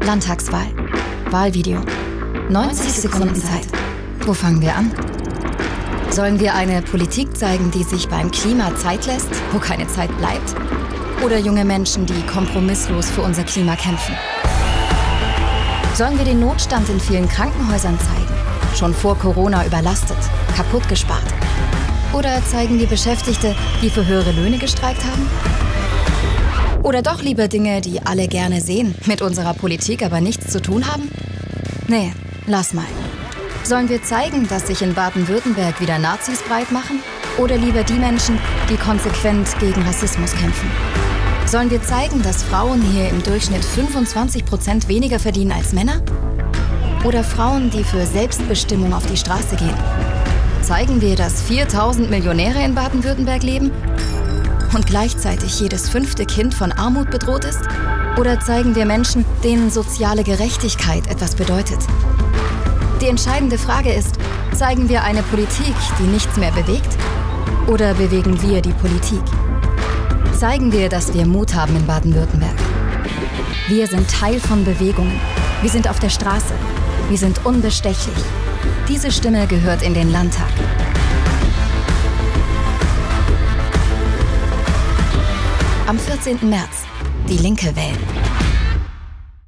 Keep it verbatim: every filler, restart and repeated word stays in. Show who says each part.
Speaker 1: Landtagswahl. Wahlvideo. neunzig Sekunden Zeit. Wo fangen wir an? Sollen wir eine Politik zeigen, die sich beim Klima Zeit lässt, wo keine Zeit bleibt? Oder junge Menschen, die kompromisslos für unser Klima kämpfen? Sollen wir den Notstand in vielen Krankenhäusern zeigen? Schon vor Corona überlastet, kaputt gespart? Oder zeigen wir Beschäftigte, die für höhere Löhne gestreikt haben? Oder doch lieber Dinge, die alle gerne sehen, mit unserer Politik aber nichts zu tun haben? Nee, lass mal. Sollen wir zeigen, dass sich in Baden-Württemberg wieder Nazis breit machen? Oder lieber die Menschen, die konsequent gegen Rassismus kämpfen? Sollen wir zeigen, dass Frauen hier im Durchschnitt fünfundzwanzig Prozent weniger verdienen als Männer? Oder Frauen, die für Selbstbestimmung auf die Straße gehen? Zeigen wir, dass viertausend Millionäre in Baden-Württemberg leben und gleichzeitig jedes fünfte Kind von Armut bedroht ist? Oder zeigen wir Menschen, denen soziale Gerechtigkeit etwas bedeutet? Die entscheidende Frage ist, zeigen wir eine Politik, die nichts mehr bewegt? Oder bewegen wir die Politik? Zeigen wir, dass wir Mut haben in Baden-Württemberg. Wir sind Teil von Bewegungen. Wir sind auf der Straße. Wir sind unbestechlich. Diese Stimme gehört in den Landtag. Am vierzehnten März. Die Linke wählen.